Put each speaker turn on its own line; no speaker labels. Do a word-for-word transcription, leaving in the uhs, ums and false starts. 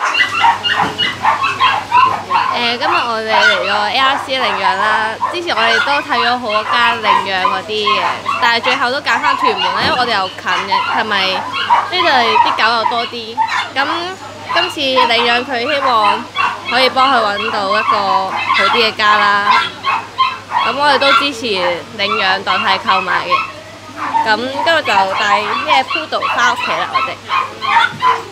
誒，今日我哋嚟咗 A R C 領養啦。之前我哋都睇咗好多間領養嗰啲嘅，但係最後都揀翻屯門啦，因為我哋又近嘅，係咪呢度啲狗又多啲？咁今次領養佢，希望可以幫佢揾到一個好啲嘅家啦。咁我哋都支持領養代替購買嘅。咁今日就帶咩 Poodle 翻屋企啦，我哋。